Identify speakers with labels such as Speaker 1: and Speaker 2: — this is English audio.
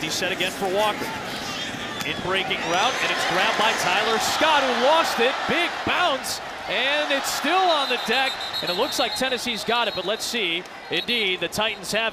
Speaker 1: 50 set again for Walker. In breaking route, and it's grabbed by Tyler Scott, who lost it. Big bounce, and it's still on the deck. And it looks like Tennessee's got it, but let's see. Indeed, the Titans have